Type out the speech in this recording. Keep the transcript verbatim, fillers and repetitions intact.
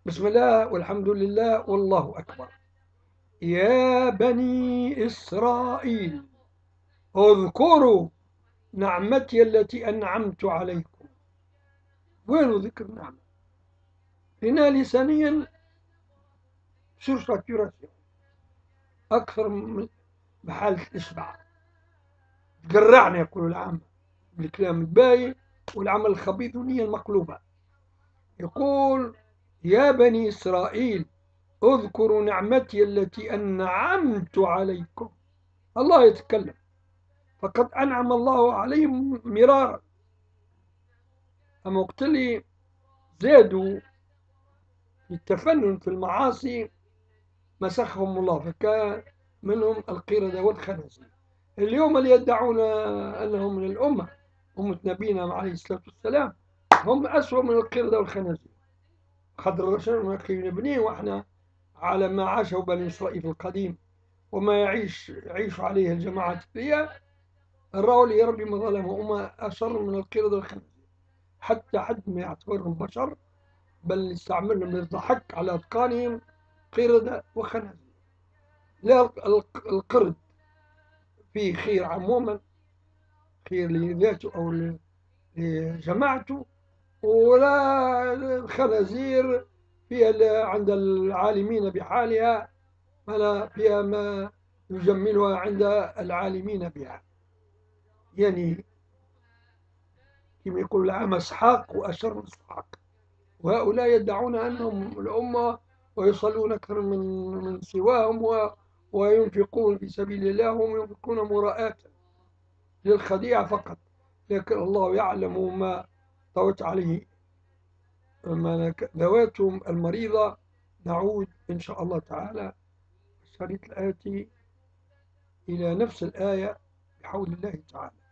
بسم الله والحمد لله والله أكبر. يا بني إسرائيل اذكروا نعمتي التي أنعمت عليكم. وين ذكر النعمة؟ هنا لسانيا سورساتوراسيون أكثر من بحالة الإشباع. تقرعنا يقول العامة بالكلام الباي والعمل الخبيث والنية المقلوبة. يقول يا بني إسرائيل اذكروا نعمتي التي أنعمت عليكم. الله يتكلم، فقد أنعم الله عليهم مرارا. أما وقت اللي زادوا التفنن في المعاصي مسخهم الله، فكان منهم القردة والخنازير. اليوم اللي يدعون أنهم من الأمة، أمة نبينا عليه الصلاة والسلام، هم أسوأ من القردة والخنازير. قد رشدنا بنين وإحنا على ما عاشه بني إسرائيل في القديم وما يعيش يعيش عليه الجماعة التالية، الراول يا ربي ما ظلموا، هم أشر من القردة والخنازير. حتى حد ما يعتبرهم بشر، بل يستعملهم للضحك على أتقانهم قردة وخنازير. لا، القرد فيه خير عموما، خير لذاته أو لجماعته، ولا الخنازير فيها عند العالمين بحالها، ولا فيها ما يجملها عند العالمين بها. يعني كما يقول العام اسحاق وأشر من اسحاق، وهؤلاء يدعون أنهم الأمة ويصلون أكثر من من سواهم وينفقون في سبيل الله، وهم ينفقون مراءة للخديعة فقط. لكن الله يعلم ما طوت عليه ذواتهم المريضة. نعود إن شاء الله تعالى في الشريط الآتي إلى نفس الآية بحول الله تعالى.